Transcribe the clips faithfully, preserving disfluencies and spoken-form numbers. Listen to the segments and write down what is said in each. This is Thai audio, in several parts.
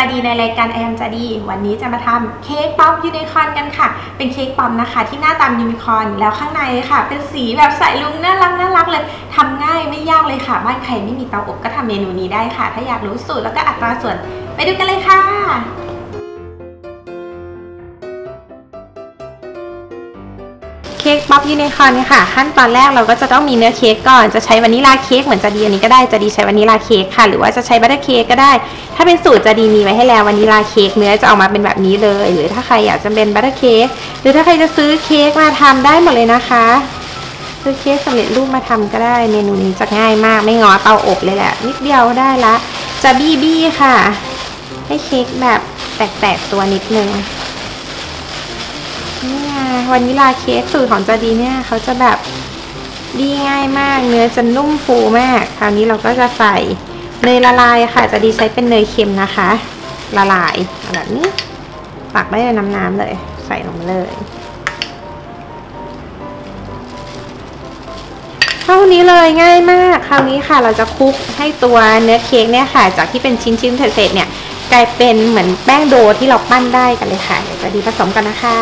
ดีในรายการ ไอ แอม จาดีวันนี้จะมาทำเค้กป๊อปยูนิคอร์นกันค่ะเป็นเค้กป๊อปนะคะที่หน้าตามยูนิคอร์นแล้วข้างในค่ะเป็นสีแบบใส่ลุงน่ารักน่ารักเลยทำง่ายไม่ยากเลยค่ะบ้านใครไม่มีเตาอบก็ทำเมนูนี้ได้ค่ะถ้าอยากรู้สูตรแล้วก็อัตราส่วนไปดูกันเลยค่ะเค้กป๊อปยูนิคอร์นค่ะขั้นตอนแรกเราก็จะต้องมีเนื้อเค้กก่อนจะใช้วานิลลาเค้กเหมือนจะดีอันนี้ก็ได้จะดีใช้วานิลลาเค้กค่ะหรือว่าจะใช้บัตเตอร์เค้กก็ได้ถ้าเป็นสูตรจะดีมีไว้ให้แล้ววานิลลาเค้กเนื้อจะออกมาเป็นแบบนี้เลยหรือถ้าใครอยากจะเป็นบัตเตอร์เค้กหรือถ้าใครจะซื้อเค้กมาทำได้หมดเลยนะคะซื้อเค้กสำเร็จรูปมาทำก็ได้เมนูนี้จะง่ายมากไม่ง้อเตาอบเลยแหละนิดเดียวได้ละจะบี้บี้ค่ะให้เค้กแบบแตกๆตัวนิดนึงนี่ไงวานิลลาเค้กสูตรของจาดีเนี่ยเขาจะแบบดีง่ายมากเนื้อจะนุ่มฟูมากคราวนี้เราก็จะใส่เนยละลายค่ะจะดีใช้เป็นเนยเค็มนะคะละลายแบบนี้ตักได้ในน้ำน้ำเลยใส่ลงเลยเท่านี้เลยง่ายมากคราวนี้ค่ะเราจะคลุกให้ตัวเนื้อเค้กเนี่ยค่ะจากที่เป็นชิ้นๆเศษๆเนี่ยกลายเป็นเหมือนแป้งโดที่เราปั้นได้กันเลยค่ะเดี๋ยวจะดีผสมกันนะคะ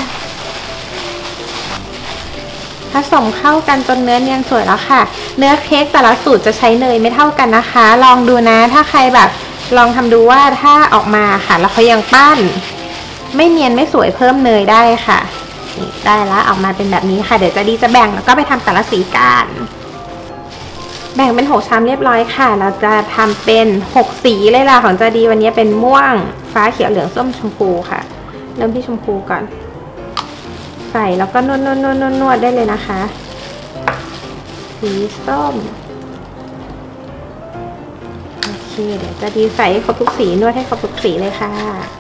ผสมเข้ากันจนเนื้อเนียนสวยแล้วค่ะเนื้อเค้กแต่ละสูตรจะใช้เนยไม่เท่ากันนะคะลองดูนะถ้าใครแบบลองทำดูว่าถ้าออกมาค่ะแล้วเขายังปั้นไม่เนียนไม่สวยเพิ่มเนยได้ค่ะนี่ได้แล้วออกมาเป็นแบบนี้ค่ะเดี๋ยวจะดีจะแบ่งแล้วก็ไปทำแต่ละสีกันแบ่งเป็นหกชามเรียบร้อยค่ะเราจะทำเป็นหกสีเลยล่ะของจะดีวันนี้เป็นม่วงฟ้าเขียวเหลืองส้มชมพูค่ะเริ่มที่ชมพูก่อนใส่แล้วก็นวดนวดนวดนวดนวดได้เลยนะคะสีส้มโอเคเดี๋ยวจะดีใส่ให้ครบทุกสีนวดให้ครบทุกสีเลยค่ะ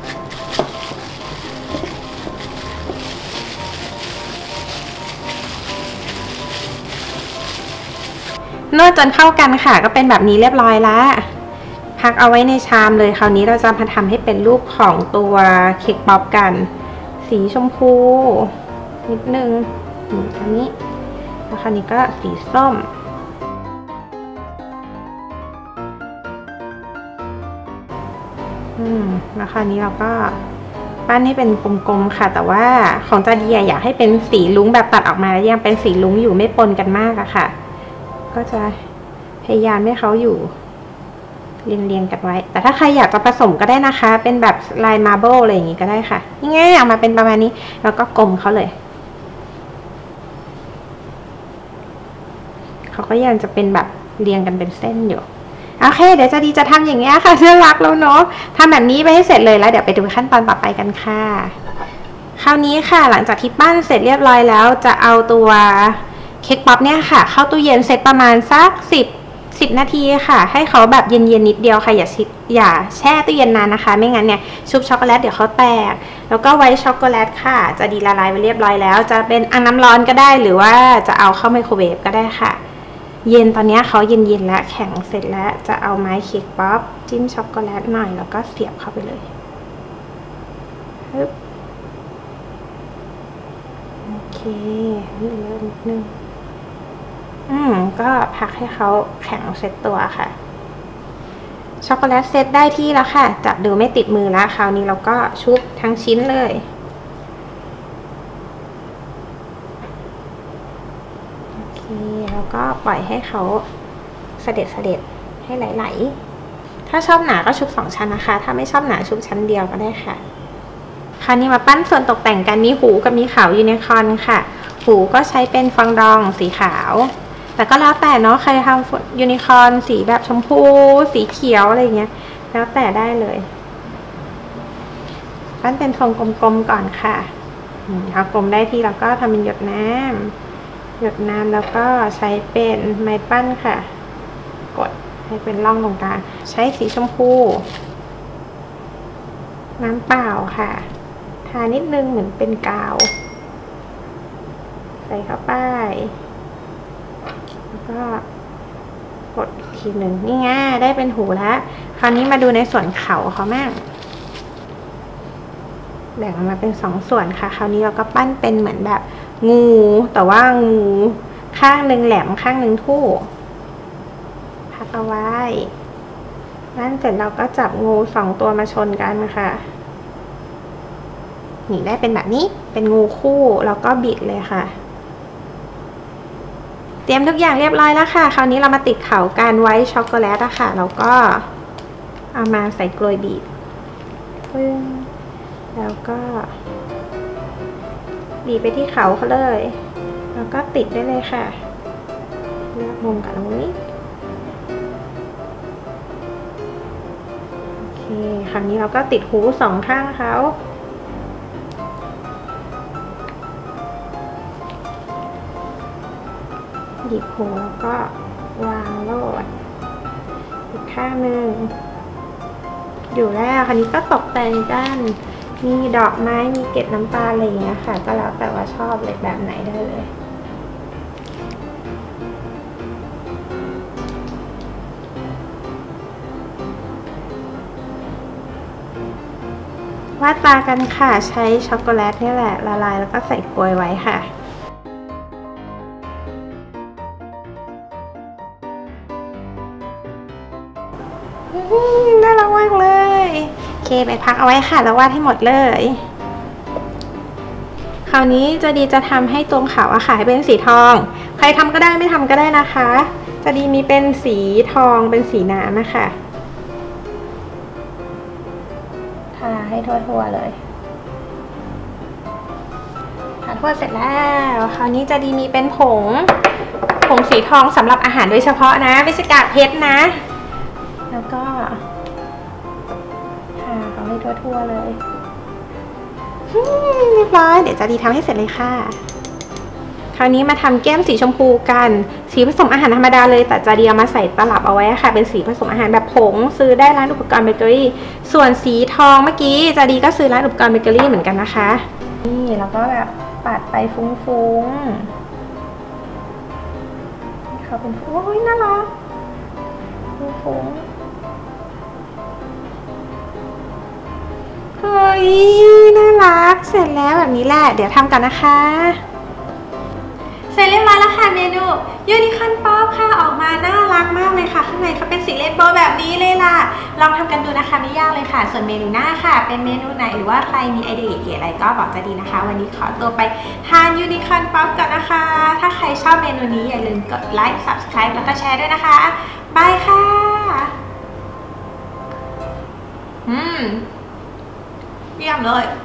นวดจนเข้ากันค่ะก็เป็นแบบนี้เรียบร้อยแล้วพักเอาไว้ในชามเลยคราวนี้เราจะมาทำให้เป็นรูปของตัวเค้กป๊อปกันสีชมพูนิดนึงอันนี้แล้วคราวนี้ก็สีส้มอืมแล้วคราวนี้เราก็ปั้นให้เป็นกลมๆค่ะแต่ว่าของจาดีอยากให้เป็นสีลุ้งแบบตัดออกมาแล้วยังเป็นสีลุ้งอยู่ไม่ปนกันมากอะค่ะก็จะพยายามให้เขาอยู่เรียงๆกันไว้แต่ถ้าใครอยากจะผสมก็ได้นะคะเป็นแบบลายมาร์เบิลอะไรอย่างงี้ก็ได้ค่ะนี่ไงออกมาเป็นประมาณนี้แล้วก็กลมเขาเลยเขาก็ยังจะเป็นแบบเรียงกันเป็นเส้นอยู่โอเคเดี๋ยวจะดีจะทำอย่างเงี้ยค่ะน่ารักแล้วเนาะทำแบบนี้ไปให้เสร็จเลยแล้วเดี๋ยวไปดูขั้นตอนต่อไปกันค่ะคราวนี้ค่ะหลังจากที่ปั้นเสร็จเรียบร้อยแล้วจะเอาตัวเค้กป๊อปเนี่ยค่ะเข้าตู้เย็นเสร็จประมาณสักสิบสิบนาทีค่ะให้เขาแบบเย็นๆนิดเดียวค่ะอย่าอย่าแช่ตู้เย็นนานนะคะไม่งั้นเนี่ยชุบช็อกโกแลตเดี๋ยวเขาแตกแล้วก็ไวท์ช็อกโกแลตค่ะจะดีละลายไปเรียบร้อยแล้วจะเป็นอ่างน้ำร้อนก็ได้หรือว่าจะเอาเข้าไมโครเวฟก็ได้ค่ะเย็นตอนนี้เขาเย็นๆแล้วแข็งเสร็จแล้วจะเอาไม้เค้กป๊อปจิ้มช็อกโกแลตหน่อยแล้วก็เสียบเข้าไปเลยปึ๊บโอเคนี่เยอะนิดนึงอืมก็พักให้เขาแข็งเซตตัวค่ะช็อกโกแลตเซตได้ที่แล้วค่ะจับดูไม่ติดมือแล้วคราวนี้เราก็ชุบทั้งชิ้นเลยโอเคแล้วก็ปล่อยให้เขาเสด็จเสด็จให้ไหลๆถ้าชอบหนาก็ชุบสองชั้นนะคะถ้าไม่ชอบหนาชุบชั้นเดียวก็ได้ค่ะคราวนี้มาปั้นส่วนตกแต่งกันมีหูกับมีขาวยูนิคอร์นค่ะหูก็ใช้เป็นฟองดองสีขาวแต่ก็แล้วแต่เนาะใครทำยูนิคอร์นสีแบบชมพูสีเขียวอะไรเงี้ยแล้วแต่ได้เลยปั้นเป็นทรงกลมๆก่อนค่ะเอากลมได้ที่เราก็ทำเป็นหยดน้ำหยดน้ำแล้วก็ใช้เป็นไม้ปั้นค่ะกดให้เป็นร่องตรงกลางใช้สีชมพูน้ำเปล่าค่ะทานิดนึงเหมือนเป็นกาวใส่เข้าไปแล้วก็กดอีกทีหนึ่งนี่ไงได้เป็นหูแล้วคราวนี้มาดูในส่วนเขาเขามั่งแบ่งออกมาเป็นสองส่วนค่ะคราวนี้เราก็ปั้นเป็นเหมือนแบบงูแต่ว่างูข้างหนึ่งแหลมข้างหนึ่งทู่พักเอาไว้นั่นเสร็จเราก็จับงูสองตัวมาชนกันนะคะนี่ได้เป็นแบบนี้เป็นงูคู่แล้วก็บิดเลยค่ะเตรียมทุกอย่างเรียบร้อยแล้วค่ะคราวนี้เรามาติดเขากันไว้ช็อกโกแลตอะค่ะแล้วก็เอามาใส่กลวยบีบปึ้งแล้วก็บีบไปที่เขาเขาเลยแล้วก็ติดได้เลยค่ะเลือกมุมกับตรงนี้โอเคคราวนี้เราก็ติดหูสองข้างเขาหยิบหูแล้วก็วางโลดอีกข้างหนึ่งอยู่แล้วคราวนี้ก็ตกแต่งกันมีดอกไม้มีเกล็ดน้ำตาลอะไรอย่างเงี้ยค่ะก็แล้วแต่ว่าชอบเลยแบบไหนได้เลยวาดตากันค่ะใช้ช็อกโกแลตนี่แหละละลายแล้วก็ใส่กลวยไว้ค่ะน่ารักมากเลยโอเคไปพักเอาไว้ค่ะแล้ววาดให้หมดเลยคราวนี้จะดีจะทำให้ตรงเขาอะค่ะให้เป็นสีทองใครทำก็ได้ไม่ทำก็ได้นะคะจะดีมีเป็นสีทองเป็นสีน้ำนะคะทาให้ทั่วๆเลยทาทั่วเสร็จแล้วคราวนี้จะดีมีเป็นผงผงสีทองสำหรับอาหารโดยเฉพาะนะไม่ใช่กากเพชรนะแล้วก็ทาเขาให้ทั่วๆเลยเรียบร้อยเดี๋ยวจะดีทำให้เสร็จเลยค่ะคราวนี้มาทำแก้มสีชมพูกันสีผสมอาหารธรรมดาเลยแต่จะดีเอามาใส่ตลับเอาไว้ค่ะเป็นสีผสมอาหารแบบผงซื้อได้ร้านอุปกรณ์เบเกอรี่ส่วนสีทองเมื่อกี้จะดีก็ซื้อร้านอุปกรณ์เบเกอรี่เหมือนกันนะคะนี่แล้วก็แบบปัดไปฟุ้งๆเขาเป็นโอ้ยน่ารักฟุ้งเฮ้ยน่ารักเสร็จแล้วแบบนี้แหละเดี๋ยวทำกันนะคะเสร็จเรียบร้อยแล้วค่ะเมนูยูนิคอร์นป๊อปค่ะออกมาน่ารักมากเลยค่ะข้างในเขาเป็นสีเรนโบว์แบบนี้เลยล่ะลองทำกันดูนะคะไม่ยากเลยค่ะส่วนเมนูหน้าค่ะเป็นเมนูไหนหรือว่าใครมีไอเดียเก๋ๆอะไรก็บอกจะดีนะคะวันนี้ขอตัวไปทานยูนิคอร์นป๊อปกันนะคะถ้าใครชอบเมนูนี้อย่าลืมกดไลค์ ซับสไครบ์ แล้วก็แชร์ด้วยนะคะบายค่ะอืมเยี่ยมเลย